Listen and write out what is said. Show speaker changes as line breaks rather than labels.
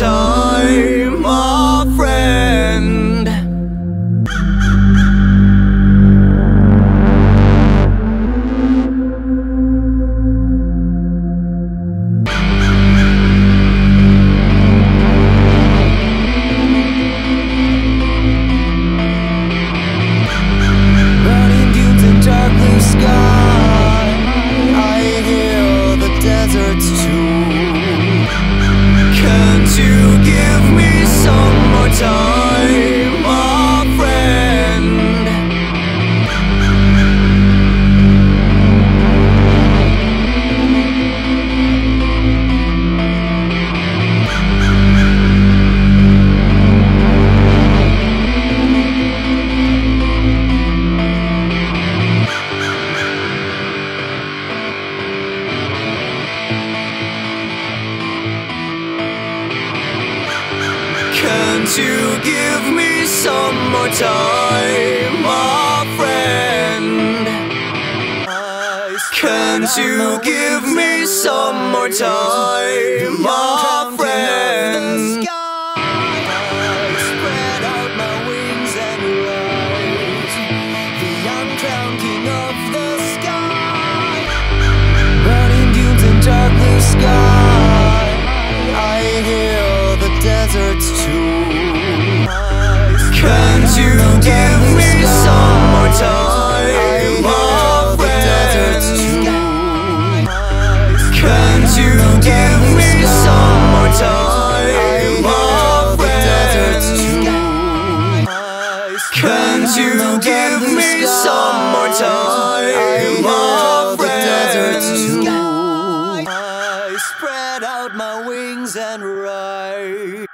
time, my friend.
Burning dunes and dark blue sky, I hear the desert's tune.
Can't you give me some more time, my friend? Can't you give me some more time, my friend? Can't you give me some more time, my friend?
Spread out my wings and rise, the uncrowned king of the sky. Burning dunes and dark blue sky, I hear the desert's tune.
Can't you give me some more time, my friend? Can't you give me some more time, my friend? Can't you give me some more time, my friend?
I spread out my wings and rise.